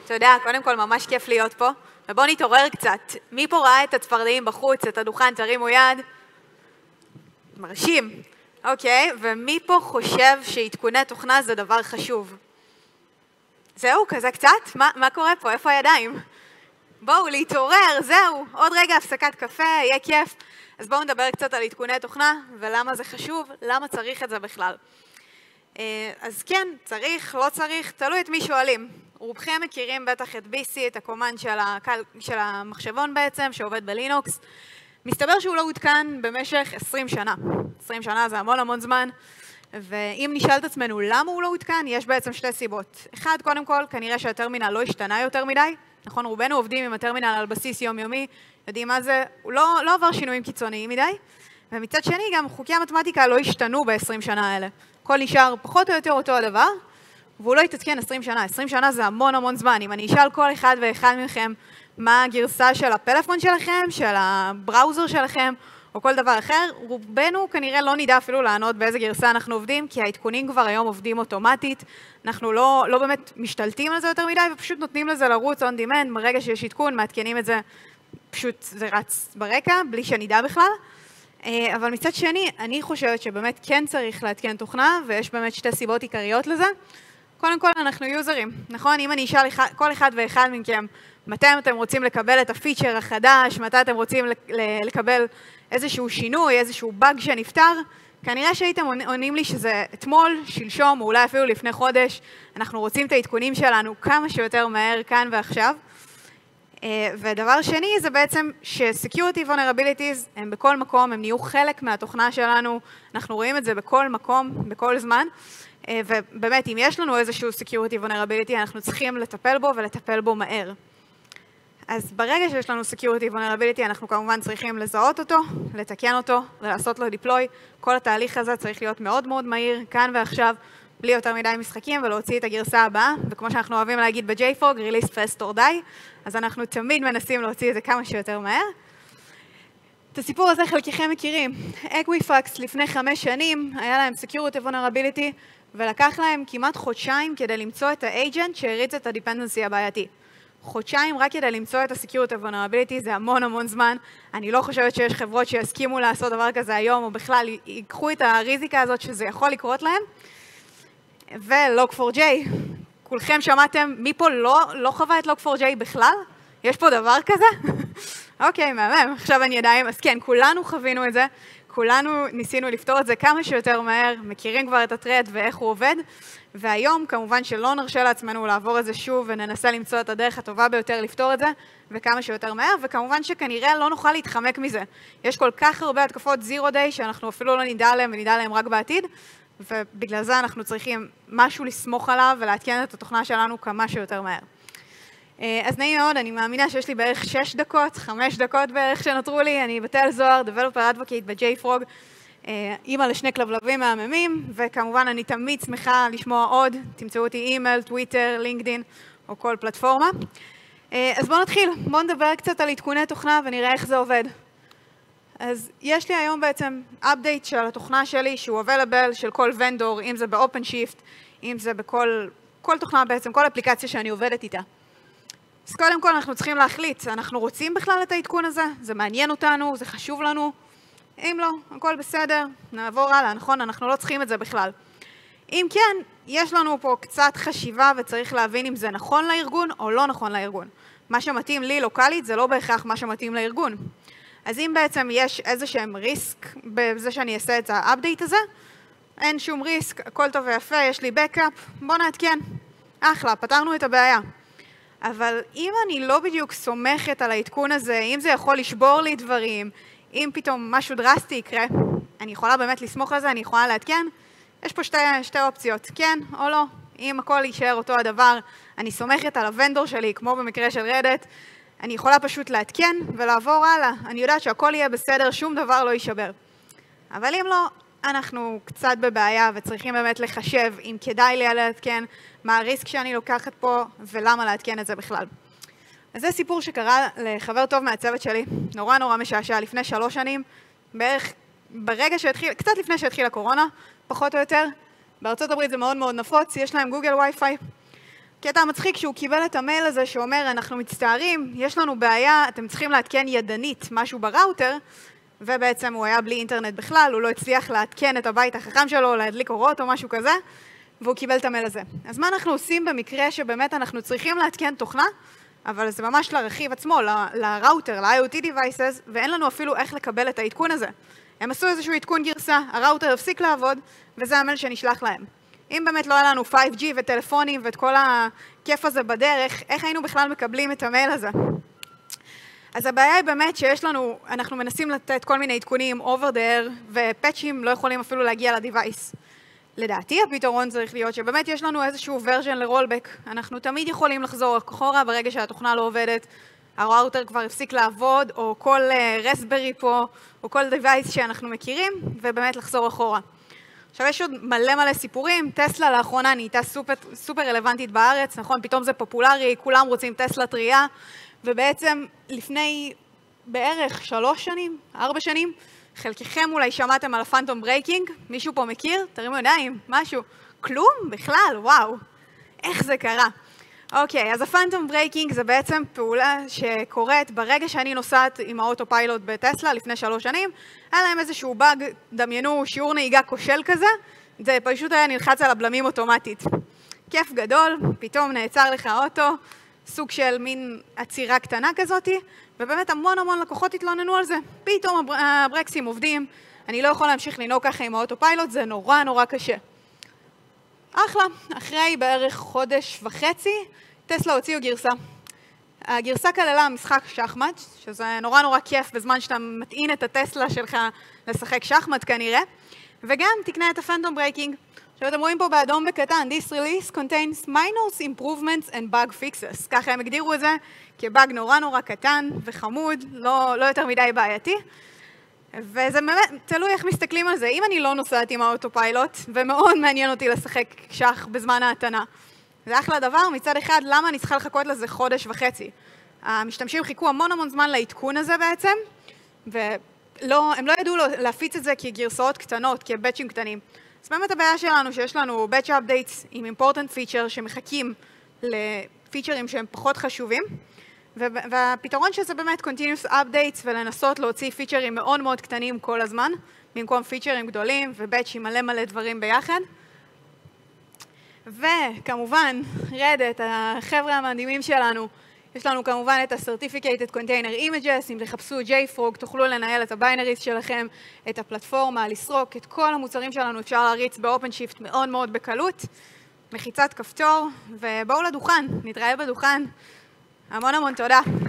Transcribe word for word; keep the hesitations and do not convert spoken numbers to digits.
אתה יודע, קודם כל ממש כיף להיות פה, ובואו נתעורר קצת. מי פה ראה את הצפרדעים בחוץ, את הדוכן, תרימו יד? מרשים. אוקיי, ומי פה חושב שעדכוני תוכנה זה דבר חשוב? זהו, כזה קצת? מה, מה קורה פה? איפה הידיים? בואו, להתעורר, זהו. עוד רגע הפסקת קפה, יהיה כיף. אז בואו נדבר קצת על עדכוני תוכנה, ולמה זה חשוב, למה צריך את זה בכלל. אז כן, צריך, לא צריך, תלוי את מי שואלים. רובכם מכירים בטח את בי סי, את הקומנד של, הקל, של המחשבון בעצם, שעובד בלינוקס. מסתבר שהוא לא עודכן במשך עשרים שנה. עשרים שנה זה המון המון זמן, ואם נשאל את עצמנו למה הוא לא עודכן, יש בעצם שתי סיבות. אחד, קודם כל, כנראה שהטרמינל לא השתנה יותר מדי. נכון, רובנו עובדים עם הטרמינל על בסיס יומיומי, יודעים מה זה, הוא לא, לא עבר שינויים קיצוניים מדי. ומצד שני, גם חוקי המתמטיקה לא השתנו ב-עשרים שנה האלה. הכל נשאר פחות או יותר אותו הדבר, והוא לא יתעדכן עשרים שנה. עשרים שנה זה המון המון זמן. אם אני אשאל כל אחד ואחד מכם מה הגרסה של הפלאפון שלכם, של הבראוזר שלכם, או כל דבר אחר, רובנו כנראה לא נדע אפילו לענות באיזה גרסה אנחנו עובדים, כי העדכונים כבר היום עובדים אוטומטית, אנחנו לא, לא באמת משתלטים על זה יותר מדי, ופשוט נותנים לזה לרוץ on demand, ברגע שיש עדכון, מעדכנים את זה, פשוט זה רץ ברקע, בלי שנדע בכלל. אבל מצד שני, אני חושבת שבאמת כן צריך לעדכן תוכנה, ויש באמת שתי סיבות עיקריות לזה. קודם כל, אנחנו יוזרים, נכון? אם אני אשאל כל אחד ואחד מכם, מתי אתם רוצים לקבל את הפיצ'ר החדש, מתי אתם רוצים לקבל איזשהו שינוי, איזשהו באג שנפטר, כנראה שהייתם עונים לי שזה אתמול, שלשום, או אולי אפילו לפני חודש, אנחנו רוצים את העדכונים שלנו כמה שיותר מהר כאן ועכשיו. ודבר שני זה בעצם ש-Security Vulnerabilities הם בכל מקום, הם נהיו חלק מהתוכנה שלנו, אנחנו רואים את זה בכל מקום, בכל זמן, ובאמת אם יש לנו איזשהו Security Vulnerability, אנחנו צריכים לטפל בו ולטפל בו מהר. אז ברגע שיש לנו Security Vulnerability, אנחנו כמובן צריכים לזהות אותו, לתקן אותו ולעשות לו deploy. כל התהליך הזה צריך להיות מאוד מאוד מהיר, כאן ועכשיו, בלי יותר מדי משחקים, ולהוציא את הגרסה הבאה. וכמו שאנחנו אוהבים להגיד ב-ג'יי פרוג, release fast or die, אז אנחנו תמיד מנסים להוציא את זה כמה שיותר מהר. את הסיפור הזה חלקכם מכירים. Equifax לפני חמש שנים, היה להם Security Vulnerability, ולקח להם כמעט חודשיים כדי למצוא את ה-agent שהריץ את ה-dependency הבעייתי. חודשיים רק כדי למצוא את ה-Security Vulnerability, זה המון המון זמן. אני לא חושבת שיש חברות שיסכימו לעשות דבר כזה היום, או בכלל ייקחו את הריזיקה הזאת שזה יכול לקרות להם. ו-לוג פור ג'יי, כולכם שמעתם, מי פה לא, לא חווה את לוג פור ג'יי בכלל? יש פה דבר כזה? אוקיי, מהמם, עכשיו אני ידיים. אז כן, כולנו חווינו את זה, כולנו ניסינו לפתור את זה כמה שיותר מהר, מכירים כבר את הטרד ואיך הוא עובד, והיום כמובן שלא נרשה לעצמנו לעבור את זה שוב וננסה למצוא את הדרך הטובה ביותר לפתור את זה, וכמה שיותר מהר, וכמובן שכנראה לא נוכל להתחמק מזה. יש כל כך הרבה התקפות זירו דיי שאנחנו אפילו לא נדע עליהם ונדע עליהם רק בעתיד, ובגלל זה אנחנו צריכים משהו לסמוך עליו ולעדכן את התוכנה שלנו כמה שיותר מהר. אז נעים מאוד, אני מאמינה שיש לי בערך שש דקות, חמש דקות בערך שנותרו לי, אני בתל זוהר, Developer Advocate ב-ג'יי פרוג, אימא לשני כלבלבים מהממים, וכמובן אני תמיד שמחה לשמוע עוד, תמצאו אותי אימייל, טוויטר, לינקדין או כל פלטפורמה. אז בואו נתחיל, בואו נדבר קצת על עדכוני תוכנה ונראה איך זה עובד. אז יש לי היום בעצם update של התוכנה שלי שהוא available של כל ונדור, אם זה ב-OpenShift, אם זה בכל כל תוכנה בעצם, כל אפליקציה שאני עובדת איתה. אז קודם כל אנחנו צריכים להחליט, אנחנו רוצים בכלל את העדכון הזה? זה מעניין אותנו, זה חשוב לנו? אם לא, הכל בסדר, נעבור הלאה, נכון? אנחנו לא צריכים את זה בכלל. אם כן, יש לנו פה קצת חשיבה וצריך להבין אם זה נכון לארגון או לא נכון לארגון. מה שמתאים לי לוקלית זה לא בהכרח מה שמתאים לארגון. אז אם בעצם יש איזשהם ריסק בזה שאני אעשה את האפדייט הזה, אין שום ריסק, הכל טוב ויפה, יש לי בקאפ, בוא נעדכן. אחלה, פתרנו את הבעיה. אבל אם אני לא בדיוק סומכת על העדכון הזה, אם זה יכול לשבור לי דברים, אם פתאום משהו דרסטי יקרה, אני יכולה באמת לסמוך על זה, אני יכולה לעדכן. יש פה שתי, שתי אופציות, כן או לא. אם הכל יישאר אותו הדבר, אני סומכת על הוונדור שלי, כמו במקרה של רדט, אני יכולה פשוט לעדכן ולעבור הלאה. אני יודעת שהכל יהיה בסדר, שום דבר לא יישבר. אבל אם לא, אנחנו קצת בבעיה וצריכים באמת לחשב אם כדאי לי לעדכן, מה הריסק שאני לוקחת פה ולמה לעדכן את זה בכלל. אז זה סיפור שקרה לחבר טוב מהצוות שלי, נורא נורא משעשע, לפני שלוש שנים, בערך ברגע שהתחיל, קצת לפני שהתחיל הקורונה, פחות או יותר. בארצות הברית זה מאוד מאוד נפוץ, יש להם גוגל וי-פיי, קטע מצחיק שהוא קיבל את המייל הזה שאומר, אנחנו מצטערים, יש לנו בעיה, אתם צריכים להתקן ידנית משהו בראוטר, ובעצם הוא היה בלי אינטרנט בכלל, הוא לא הצליח להתקן את הבית החכם שלו, להדליק אורות או משהו כזה, והוא קיבל את המייל הזה. אז מה אנחנו עושים במקרה שבאמת אנחנו צריכים להתקן תוכנה, אבל זה ממש לרכיב עצמו, לראוטר, ל-איי או טי devices, ואין לנו אפילו איך לקבל את העדכון הזה. הם עשו איזשהו עדכון גרסה, הראוטר הפסיק לעבוד, וזה המייל שנשלח להם. אם באמת לא היה לנו פייב ג'י וטלפונים ואת כל הכיף הזה בדרך, איך היינו בכלל מקבלים את המייל הזה? אז הבעיה היא באמת שיש לנו, אנחנו מנסים לתת כל מיני עדכונים over there, ופאצ'ים לא יכולים אפילו להגיע לדיווייס. לדעתי הפתרון צריך להיות שבאמת יש לנו איזשהו version לרולבק. אנחנו תמיד יכולים לחזור אחורה ברגע שהתוכנה לא עובדת, הראוטר כבר הפסיק לעבוד, או כל רסברי פה, או כל דיווייס שאנחנו מכירים, ובאמת לחזור אחורה. עכשיו יש עוד מלא מלא סיפורים, טסלה לאחרונה נהייתה סופר, סופר רלוונטית בארץ, נכון? פתאום זה פופולרי, כולם רוצים טסלה טריה, ובעצם לפני בערך שלוש שנים, ארבע שנים, חלקכם אולי שמעתם על הפנטום ברייקינג, מישהו פה מכיר? תרימו ידיים, משהו. כלום? בכלל, וואו. איך זה קרה? אוקיי, אז הפנטום ברייקינג זה בעצם פעולה שקורית ברגע שאני נוסעת עם האוטו פיילוט בטסלה לפני שלוש שנים, היה להם איזשהו באג, דמיינו שיעור נהיגה כושל כזה, זה פשוט היה נלחץ על הבלמים אוטומטית. כיף גדול, פתאום נעצר לך האוטו, סוג של מין עצירה קטנה כזאת, ובאמת המון המון לקוחות התלוננו על זה. פתאום הברקסים עובדים, אני לא יכול להמשיך לנהוג ככה עם האוטו פיילוט, זה נורא נורא קשה. אחלה, אחרי בערך חודש וחצי, טסלה הוציאו גרסה. הגרסה כללה משחק שחמט, שזה נורא נורא כיף בזמן שאתה מטעין את הטסלה שלך לשחק שחמט כנראה, וגם תקנה את הפנטום ברייקינג. עכשיו אתם רואים פה באדום בקטן, This release contains minor improvements and bug fixes. ככה הם הגדירו את זה כבאג נורא נורא קטן וחמוד, לא, לא יותר מדי בעייתי. וזה באמת תלוי איך מסתכלים על זה. אם אני לא נוסעת עם האוטו פיילוט, ומאוד מעניין אותי לשחק שח בזמן ההתנה, זה אחלה דבר. מצד אחד, למה אני צריכה לחכות לזה חודש וחצי? המשתמשים חיכו המון המון זמן לעדכון הזה בעצם, והם לא ידעו להפיץ את זה כגרסאות קטנות, כבאצ'ים קטנים. אז באמת הבעיה שלנו שיש לנו batch updates עם important feature שמחכים לפיצ'רים שהם פחות חשובים, והפתרון שזה באמת continuous updates ולנסות להוציא פיצ'רים מאוד מאוד קטנים כל הזמן, במקום פיצ'רים גדולים ובאצ'ים מלא מלא דברים ביחד. וכמובן, רדט, החבר'ה המדהימים שלנו, יש לנו כמובן את ה-Certificated Container Images, אם תחפשו ג'יי-פרוג, תוכלו לנהל את ה-binaries שלכם, את הפלטפורמה, לסרוק, את כל המוצרים שלנו אפשר להריץ ב-OpenShift מאוד מאוד בקלות, מחיצת כפתור, ובואו לדוכן, נתראה בדוכן. המון המון תודה.